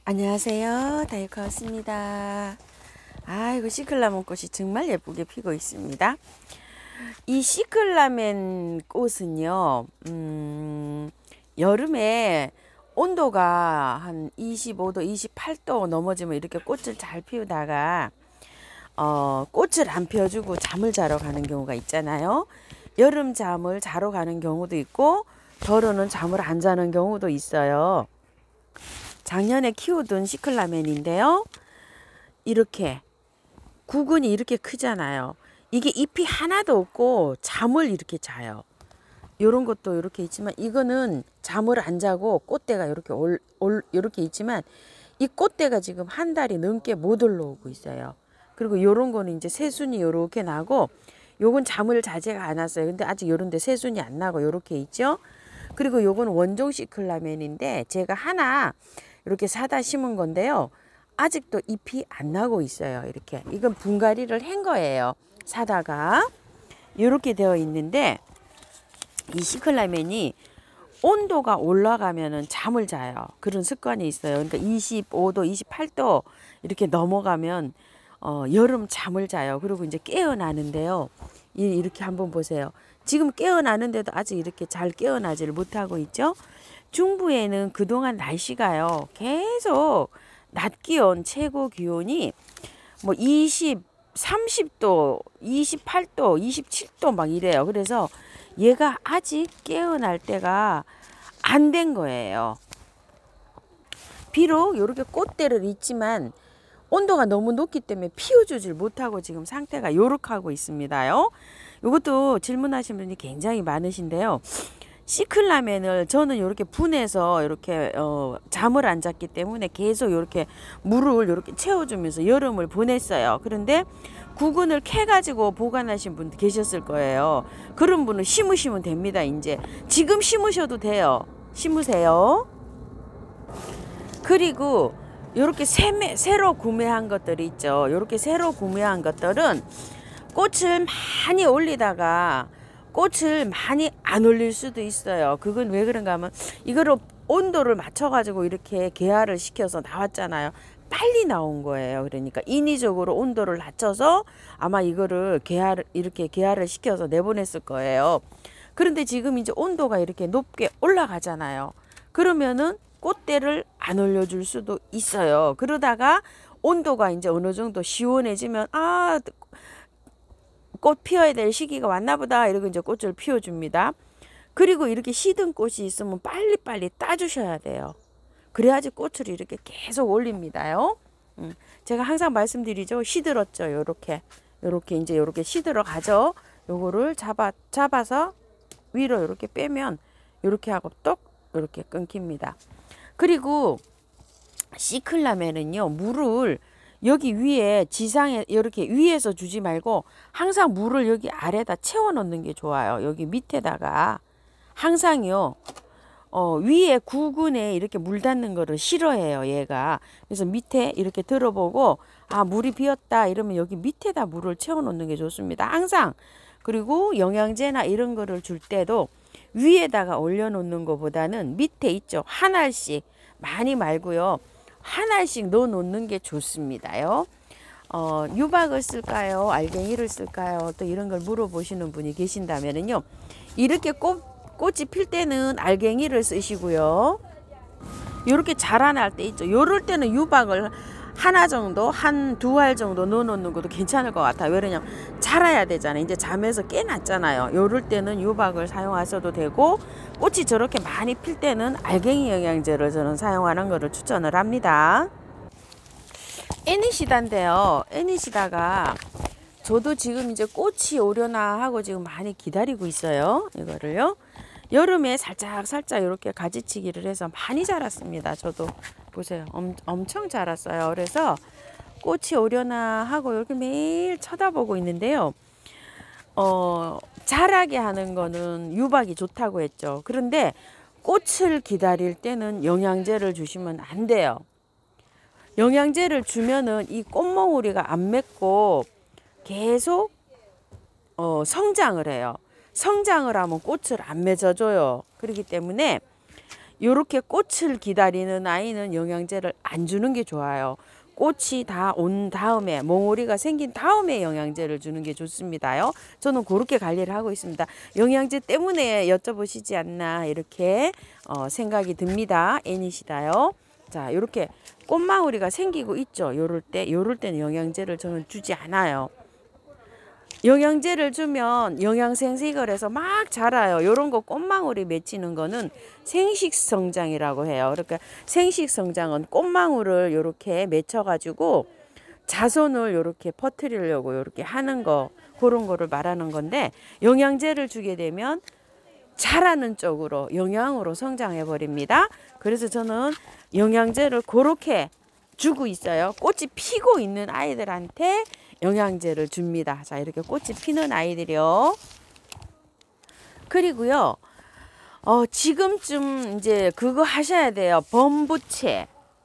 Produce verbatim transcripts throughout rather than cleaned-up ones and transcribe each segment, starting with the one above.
안녕하세요, 다이커스입니다. 아이고, 시클라멘 꽃이 정말 예쁘게 피고 있습니다. 이 시클라멘 꽃은요, 음, 여름에 온도가 한 이십오 도, 이십팔 도 넘어지면 이렇게 꽃을 잘 피우다가 어, 꽃을 안 피워주고 잠을 자러 가는 경우가 있잖아요. 여름 잠을 자러 가는 경우도 있고 겨울에는 잠을 안 자는 경우도 있어요. 작년에 키우던 시클라멘인데요. 이렇게 구근이 이렇게 크잖아요. 이게 잎이 하나도 없고 잠을 이렇게 자요. 이런 것도 이렇게 있지만 이거는 잠을 안 자고 꽃대가 이렇게 올, 올 이렇게 있지만 이 꽃대가 지금 한 달이 넘게 못 올라오고 있어요. 그리고 이런 거는 이제 새순이 이렇게 나고 요건 잠을 자지가 않았어요. 근데 아직 이런데 새순이 안 나고 이렇게 있죠. 그리고 요건 원종 시클라멘인데 제가 하나 이렇게 사다 심은 건데요. 아직도 잎이 안 나고 있어요. 이렇게. 이건 분갈이를 한 거예요. 사다가. 이렇게 되어 있는데 이 시클라멘이 온도가 올라가면은 잠을 자요. 그런 습관이 있어요. 그러니까 이십오 도, 이십팔 도 이렇게 넘어가면 어, 여름 잠을 자요. 그리고 이제 깨어나는데요. 이, 이렇게 한번 보세요. 지금 깨어나는데도 아직 이렇게 잘 깨어나지를 못하고 있죠. 중부에는 그동안 날씨가요. 계속 낮 기온, 최고 기온이 뭐 이십, 삼십 도, 이십팔 도, 이십칠 도 막 이래요. 그래서 얘가 아직 깨어날 때가 안 된 거예요. 비록 이렇게 꽃대를 있지만 온도가 너무 높기 때문에 피워주질 못하고 지금 상태가 요렇게하고 있습니다요. 이것도 질문하신 분이 굉장히 많으신데요. 시클라멘을 저는 이렇게 분해서 이렇게 어, 잠을 안 잤기 때문에 계속 이렇게 물을 이렇게 채워주면서 여름을 보냈어요. 그런데 구근을 캐 가지고 보관하신 분 계셨을 거예요. 그런 분은 심으시면 됩니다. 이제 지금 심으셔도 돼요. 심으세요. 그리고 이렇게 새, 새로 구매한 것들이 있죠. 이렇게 새로 구매한 것들은 꽃을 많이 올리다가 꽃을 많이 안 올릴 수도 있어요. 그건 왜 그런가 하면 이거를 온도를 맞춰 가지고 이렇게 개화를 시켜서 나왔잖아요. 빨리 나온 거예요. 그러니까 인위적으로 온도를 낮춰서 아마 이거를 개화를 이렇게 개화를 시켜서 내보냈을 거예요. 그런데 지금 이제 온도가 이렇게 높게 올라가잖아요. 그러면은 꽃대를 안 올려줄 수도 있어요. 그러다가 온도가 이제 어느 정도 시원해지면 아, 꽃 피워야 될 시기가 왔나 보다 이러고 이제 꽃을 피워줍니다. 그리고 이렇게 시든 꽃이 있으면 빨리빨리 따주셔야 돼요. 그래야지 꽃을 이렇게 계속 올립니다요. 음, 제가 항상 말씀드리죠. 시들었죠. 요렇게 요렇게 이제 요렇게 시들어 가죠. 요거를 잡아 잡아서 위로 이렇게 빼면 요렇게 하고 똑 이렇게 끊깁니다. 그리고 시클라멘은요, 물을 여기 위에 지상에 이렇게 위에서 주지 말고 항상 물을 여기 아래다 채워 넣는 게 좋아요. 여기 밑에다가 항상요. 어, 위에 구근에 이렇게 물 닿는 거를 싫어해요, 얘가. 그래서 밑에 이렇게 들어보고 아, 물이 비었다 이러면 여기 밑에다 물을 채워 놓는 게 좋습니다. 항상. 그리고 영양제나 이런 거를 줄 때도 위에다가 올려 놓는 것보다는 밑에 있죠. 한 알씩 많이 말고요. 한 알씩 넣어 놓는 게 좋습니다요. 어, 유박을 쓸까요? 알갱이를 쓸까요? 또 이런 걸 물어보시는 분이 계신다면요. 이렇게 꽃, 꽃이 필 때는 알갱이를 쓰시고요. 이렇게 자라날 때 있죠. 요럴 때는 유박을 하나 정도, 한 두 알 정도 넣어 놓는 것도 괜찮을 것 같아요. 왜냐면 자라야 되잖아요. 이제 잠에서 깨났잖아요. 요럴 때는 유박을 사용하셔도 되고, 꽃이 저렇게 많이 필 때는 알갱이 영양제를 저는 사용하는 것을 추천을 합니다. 애니시다인데요. 애니시다가 저도 지금 이제 꽃이 오려나 하고 지금 많이 기다리고 있어요. 이거를요. 여름에 살짝 살짝 이렇게 가지치기를 해서 많이 자랐습니다. 저도 보세요. 엄, 엄청 자랐어요. 그래서 꽃이 오려나 하고 이렇게 매일 쳐다보고 있는데요. 어, 자라게 하는 거는 유박이 좋다고 했죠. 그런데 꽃을 기다릴 때는 영양제를 주시면 안 돼요. 영양제를 주면은 이 꽃몽우리가 안 맺고 계속 어, 성장을 해요. 성장을 하면 꽃을 안 맺어줘요. 그렇기 때문에 요렇게 꽃을 기다리는 아이는 영양제를 안 주는 게 좋아요. 꽃이 다 온 다음에, 몽오리가 생긴 다음에 영양제를 주는 게 좋습니다요. 저는 그렇게 관리를 하고 있습니다. 영양제 때문에 여쭤보시지 않나 이렇게 어, 생각이 듭니다. 애니시다요. 자, 요렇게 꽃망울이가 생기고 있죠. 요럴 때, 요럴 때는 영양제를 저는 주지 않아요. 영양제를 주면 영양생식을 해서 막 자라요. 요런 거 꽃망울이 맺히는 거는 생식성장이라고 해요. 그러니까 생식성장은 꽃망울을 요렇게 맺혀가지고 자손을 요렇게 퍼뜨리려고 요렇게 하는 거, 그런 거를 말하는 건데, 영양제를 주게 되면 자라는 쪽으로 영양으로 성장해 버립니다. 그래서 저는 영양제를 그렇게 주고 있어요. 꽃이 피고 있는 아이들한테 영양제를 줍니다. 자, 이렇게 꽃이 피는 아이들이요. 그리고요, 어, 지금쯤 이제 그거 하셔야 돼요. 범부채.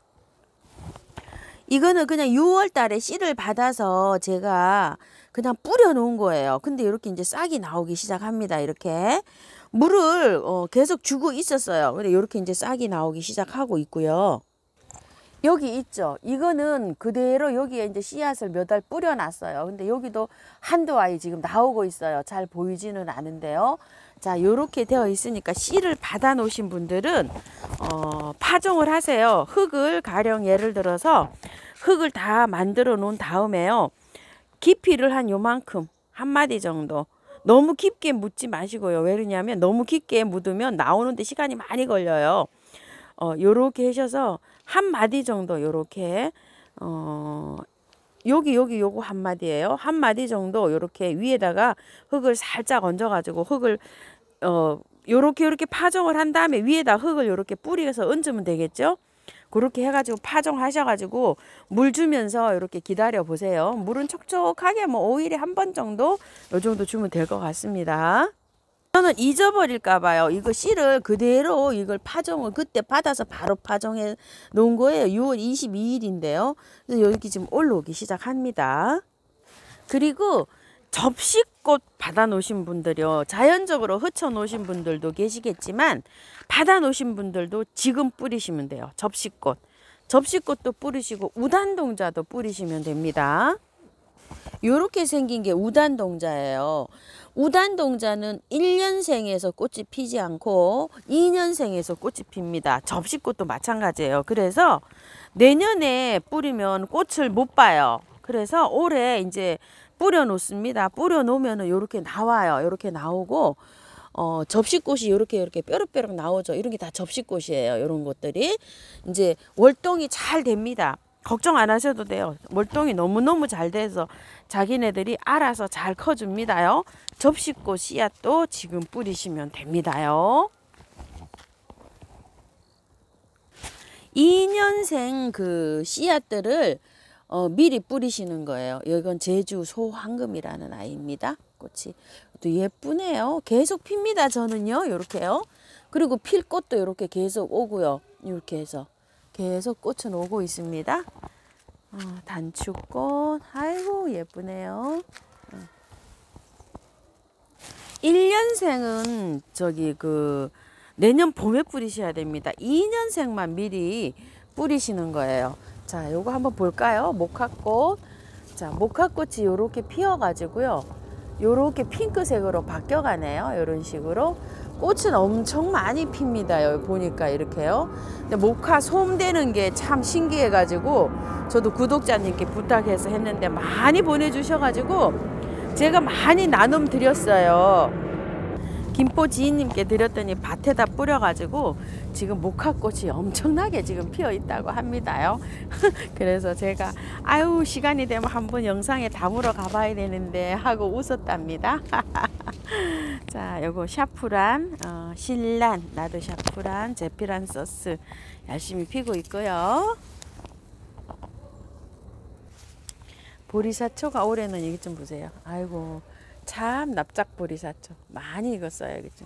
이거는 그냥 유월 달에 씨를 받아서 제가 그냥 뿌려 놓은 거예요. 근데 이렇게 이제 싹이 나오기 시작합니다. 이렇게. 물을 어, 계속 주고 있었어요. 근데 이렇게 이제 싹이 나오기 시작하고 있고요. 여기 있죠. 이거는 그대로 여기에 이제 씨앗을 몇 알 뿌려 놨어요. 근데 여기도 한두 아이 지금 나오고 있어요. 잘 보이지는 않은데요. 자, 요렇게 되어 있으니까 씨를 받아 놓으신 분들은 어, 파종을 하세요. 흙을 가령 예를 들어서 흙을 다 만들어 놓은 다음에요. 깊이를 한 요만큼, 한 마디 정도. 너무 깊게 묻지 마시고요. 왜 그러냐면 너무 깊게 묻으면 나오는데 시간이 많이 걸려요. 어, 요렇게 하셔서 한 마디 정도 요렇게 어, 여기 여기 요거 한 마디예요. 한 마디 정도 요렇게 위에다가 흙을 살짝 얹어 가지고 흙을 어 요렇게 요렇게 파종을 한 다음에 위에다 흙을 요렇게 뿌리에서 얹으면 되겠죠. 그렇게 해가지고 파종하셔가지고 물 주면서 이렇게 기다려 보세요. 물은 촉촉하게 뭐 오 일에 한 번 정도 요 정도 주면 될 것 같습니다. 저는 잊어버릴까 봐요. 이거 씨를 그대로 이걸 파종을 그때 받아서 바로 파종해 놓은 거예요. 유월 이십이일인데요. 그래서 여기 지금 올라오기 시작합니다. 그리고 접시꽃 받아 놓으신 분들이요. 자연적으로 흩어 놓으신 분들도 계시겠지만 받아 놓으신 분들도 지금 뿌리시면 돼요. 접시꽃. 접시꽃도 뿌리시고 우단동자도 뿌리시면 됩니다. 요렇게 생긴 게 우단동자예요. 우단동자는 일 년생에서 꽃이 피지 않고 이 년생에서 꽃이 핍니다. 접시꽃도 마찬가지예요. 그래서 내년에 뿌리면 꽃을 못 봐요. 그래서 올해 이제 뿌려 놓습니다. 뿌려 놓으면 요렇게 나와요. 요렇게 나오고 어, 접시꽃이 요렇게 요렇게 뾰룩뾰룩 나오죠. 이런 게 다 접시꽃이에요. 이런 것들이 이제 월동이 잘 됩니다. 걱정 안 하셔도 돼요. 월동이 너무너무 잘 돼서 자기네들이 알아서 잘 커줍니다요. 접시꽃 씨앗도 지금 뿌리시면 됩니다요. 이 년생 그 씨앗들을 어, 미리 뿌리시는 거예요. 이건 제주 소황금이라는 아이입니다. 꽃이 또 예쁘네요. 계속 핍니다. 저는요. 이렇게요. 그리고 필 꽃도 이렇게 계속 오고요. 이렇게 해서 계속 꽃은 오고 있습니다. 어, 단축꽃. 아이고 예쁘네요. 어. 일 년생은 저기 그 내년 봄에 뿌리셔야 됩니다. 이 년생만 미리 뿌리시는 거예요. 자, 요거 한번 볼까요? 목화꽃. 자, 목화꽃이 요렇게 피어 가지고요. 요렇게 핑크색으로 바뀌어 가네요. 요런 식으로. 꽃은 엄청 많이 핍니다. 여기 보니까 이렇게요. 근데 목화 솜되는 게 참 신기해 가지고 저도 구독자님께 부탁해서 했는데 많이 보내주셔 가지고 제가 많이 나눔 드렸어요. 김포 지인님께 드렸더니 밭에다 뿌려가지고 지금 목화꽃이 엄청나게 지금 피어 있다고 합니다요. 그래서 제가 아유 시간이 되면 한번 영상에 담으러 가봐야 되는데 하고 웃었답니다. 자, 요거 샤프란, 어, 신란, 나도 샤프란, 제피란 소스 열심히 피고 있고요. 보리사초가 올해는 여기 좀 보세요. 아이고. 참 납작보리사초 많이 익었어요. 그죠?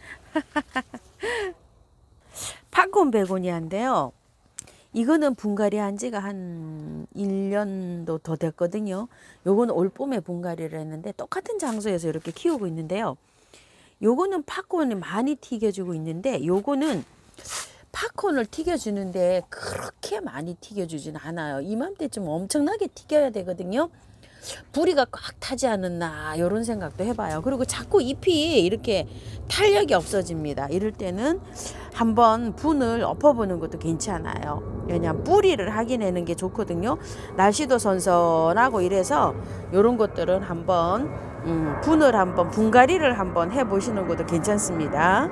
팝콘 베고니아인데요. 이거는 분갈이 한 지가 한 일 년도 더 됐거든요. 요거는 올봄에 분갈이를 했는데 똑같은 장소에서 이렇게 키우고 있는데요. 요거는 팝콘이 많이 튀겨주고 있는데 요거는 팝콘을 튀겨주는데 그렇게 많이 튀겨주진 않아요. 이맘때쯤 엄청나게 튀겨야 되거든요. 뿌리가 꽉 타지 않았나 이런 생각도 해봐요. 그리고 자꾸 잎이 이렇게 탄력이 없어집니다. 이럴 때는 한번 분을 엎어보는 것도 괜찮아요. 왜냐하면 뿌리를 확인하는 게 좋거든요. 날씨도 선선하고 이래서 이런 것들은 한번 음, 분을 한번 분갈이를 한번 해보시는 것도 괜찮습니다.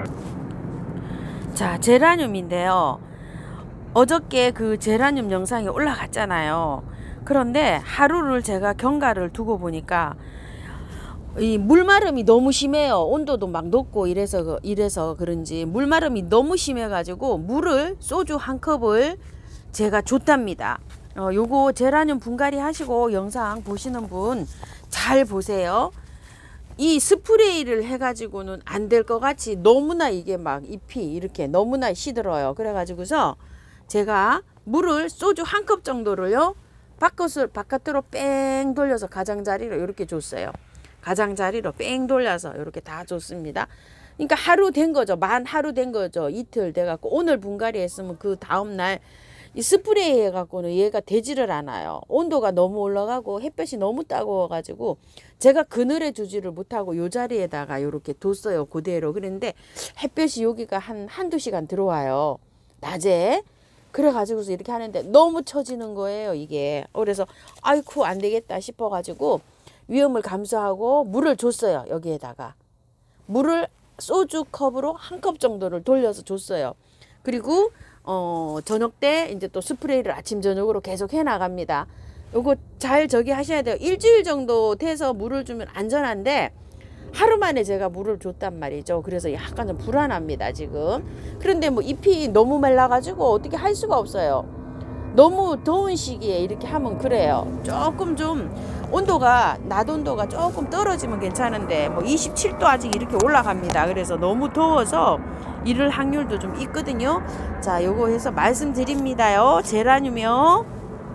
자, 제라늄인데요. 어저께 그 제라늄 영상이 올라갔잖아요. 그런데 하루를 제가 경과를 두고 보니까 이 물마름이 너무 심해요. 온도도 막 높고 이래서 이래서 그런지 물마름이 너무 심해 가지고 물을 소주 한 컵을 제가 줬답니다. 어, 요거 제라늄 분갈이 하시고 영상 보시는 분 잘 보세요. 이 스프레이를 해 가지고는 안 될 것 같이 너무나 이게 막 잎이 이렇게 너무나 시들어요. 그래 가지고서 제가 물을 소주 한 컵 정도를요 바깥을 바깥으로 뺑 돌려서 가장자리로 이렇게 줬어요. 가장자리로 뺑 돌려서 이렇게 다 줬습니다. 그러니까 하루 된 거죠. 만 하루 된 거죠. 이틀 돼 갖고 오늘 분갈이 했으면 그 다음 날 이 스프레이 해 갖고는 얘가 되지를 않아요. 온도가 너무 올라가고 햇볕이 너무 따가워 가지고 제가 그늘에 두지를 못하고 요 자리에다가 이렇게 뒀어요. 그대로. 그런데 햇볕이 여기가 한 한두 시간 들어와요. 낮에. 그래 가지고서 이렇게 하는데 너무 처지는 거예요, 이게. 그래서 아이쿠 안 되겠다 싶어 가지고 위험을 감수하고 물을 줬어요. 여기에다가 물을 소주 컵으로 한 컵 정도를 돌려서 줬어요. 그리고 어 저녁 때 이제 또 스프레이를 아침 저녁으로 계속 해 나갑니다. 요거 잘 저기 하셔야 돼요. 일주일 정도 돼서 물을 주면 안전한데 하루 만에 제가 물을 줬단 말이죠. 그래서 약간 좀 불안합니다, 지금. 그런데 뭐 잎이 너무 말라가지고 어떻게 할 수가 없어요. 너무 더운 시기에 이렇게 하면 그래요. 조금 좀 온도가, 낮 온도가 조금 떨어지면 괜찮은데 뭐 이십칠 도 아직 이렇게 올라갑니다. 그래서 너무 더워서 이럴 확률도 좀 있거든요. 자, 요거 해서 말씀드립니다요. 제라늄이요.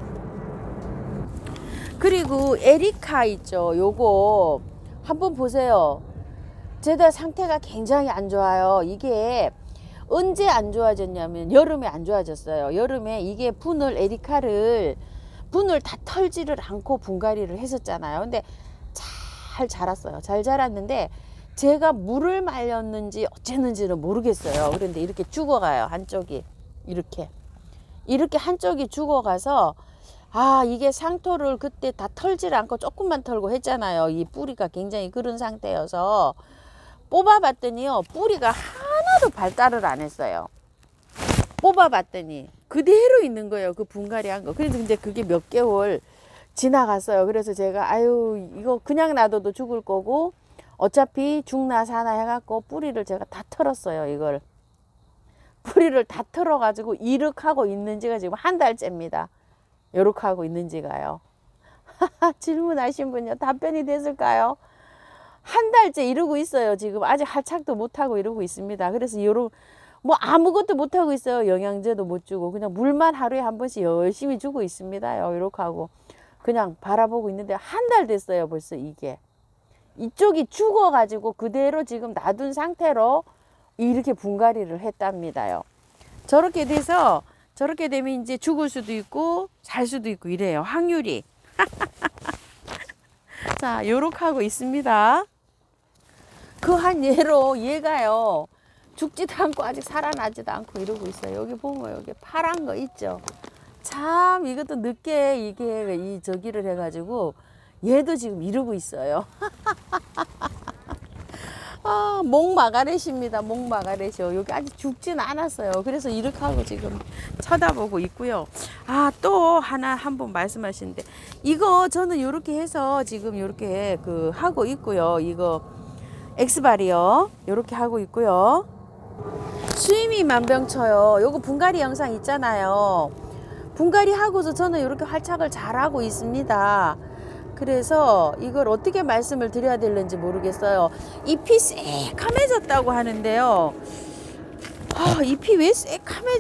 그리고 에리카 있죠. 요거 한번 보세요. 제가 상태가 굉장히 안 좋아요. 이게 언제 안 좋아졌냐면 여름에 안 좋아졌어요. 여름에 이게 분을 에리카를 분을 다 털지를 않고 분갈이를 했었잖아요. 근데 잘 자랐어요. 잘 자랐는데 제가 물을 말렸는지 어쨌는지는 모르겠어요. 그런데 이렇게 죽어가요. 한쪽이 이렇게 이렇게 한쪽이 죽어가서 아 이게 상토를 그때 다 털지를 않고 조금만 털고 했잖아요. 이 뿌리가 굉장히 그런 상태여서 뽑아봤더니요 뿌리가 하나도 발달을 안 했어요. 뽑아봤더니 그대로 있는 거예요. 그 분갈이 한 거. 그래서 근데 그게 몇 개월 지나갔어요. 그래서 제가 아유 이거 그냥 놔둬도 죽을 거고 어차피 죽나 사나 해갖고 뿌리를 제가 다 털었어요. 이걸 뿌리를 다 털어 가지고 이렇게 하고 있는 지가 지금 한 달째입니다. 요렇게 하고 있는 지가요. 질문하신 분요 답변이 됐을까요? 한 달째 이러고 있어요. 지금 아직 할착도 못하고 이러고 있습니다. 그래서 요런 뭐 아무것도 못하고 있어요. 영양제도 못 주고 그냥 물만 하루에 한 번씩 열심히 주고 있습니다요. 이렇게 하고 그냥 바라보고 있는데 한 달 됐어요. 벌써 이게 이쪽이 죽어 가지고 그대로 지금 놔둔 상태로 이렇게 분갈이를 했답니다요. 저렇게 돼서 저렇게 되면 이제 죽을 수도 있고 살 수도 있고 이래요. 확률이. 자, 요렇게 하고 있습니다. 그 한 예로 얘가요. 죽지도 않고 아직 살아나지도 않고 이러고 있어요. 여기 보면 여기 파란 거 있죠. 참 이것도 늦게 이게 이 저기를 해가지고 얘도 지금 이러고 있어요. 아, 목마가렛입니다. 목마가렛이요. 여기 아직 죽진 않았어요. 그래서 이렇게 하고 지금 쳐다보고 있고요. 아, 또 하나 한 번 말씀하시는데 이거 저는 이렇게 해서 지금 이렇게 그 하고 있고요. 이거 엑스발이요. 이렇게 하고 있고요. 수임이 만병쳐요. 요거 분갈이 영상 있잖아요. 분갈이 하고서 저는 이렇게 활착을 잘 하고 있습니다. 그래서 이걸 어떻게 말씀을 드려야 될는지 모르겠어요. 잎이 새카매졌다고 하는데요. 아, 잎이 왜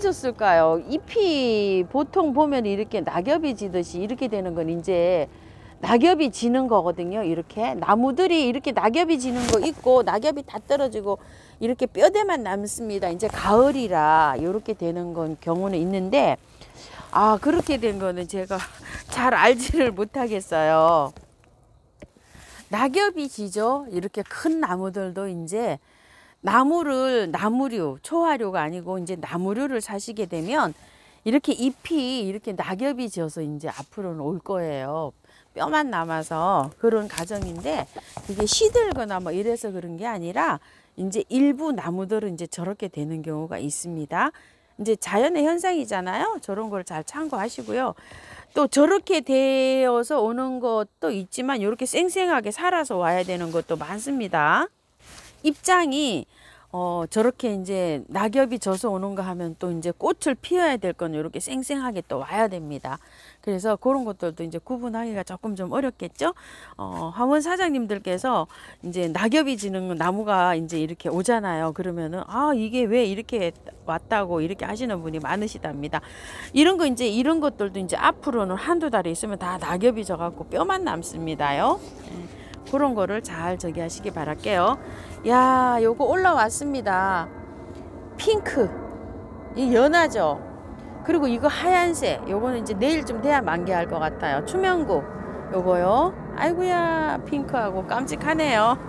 새카매졌을까요? 잎이 보통 보면 이렇게 낙엽이 지듯이 이렇게 되는 건 이제 낙엽이 지는 거거든요. 이렇게 나무들이 이렇게 낙엽이 지는 거 있고 낙엽이 다 떨어지고 이렇게 뼈대만 남습니다. 이제 가을이라 이렇게 되는 건 경우는 있는데 아 그렇게 된 거는 제가 잘 알지를 못하겠어요. 낙엽이 지죠. 이렇게 큰 나무들도 이제 나무를 나무류 초화류가 아니고 이제 나무류를 사시게 되면 이렇게 잎이 이렇게 낙엽이 지어서 이제 앞으로는 올 거예요. 뼈만 남아서 그런 과정인데 그게 시들거나 뭐 이래서 그런 게 아니라 이제 일부 나무들은 이제 저렇게 되는 경우가 있습니다. 이제 자연의 현상이잖아요. 저런 걸 잘 참고하시고요. 또 저렇게 되어서 오는 것도 있지만 이렇게 쌩쌩하게 살아서 와야 되는 것도 많습니다. 입장이 어 저렇게 이제 낙엽이 져서 오는 거 하면 또 이제 꽃을 피워야 될 건 이렇게 쌩쌩하게 또 와야 됩니다. 그래서 그런 것들도 이제 구분하기가 조금 좀 어렵겠죠. 어 화원 사장님들께서 이제 낙엽이 지는 나무가 이제 이렇게 오잖아요. 그러면은 아 이게 왜 이렇게 왔다고 이렇게 하시는 분이 많으시답니다. 이런 거 이제 이런 것들도 이제 앞으로는 한두 달이 있으면 다 낙엽이 져 갖고 뼈만 남습니다요. 그런 거를 잘 저기 하시기 바랄게요. 야, 요거 올라왔습니다. 핑크. 이 연하죠? 그리고 이거 하얀색. 요거는 이제 내일쯤 돼야 만개할 것 같아요. 투명구. 요거요. 아이고야, 핑크하고 깜찍하네요.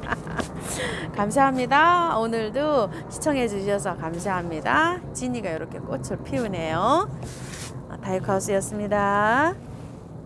감사합니다. 오늘도 시청해 주셔서 감사합니다. 지니가 이렇게 꽃을 피우네요. 다이어카우스였습니다.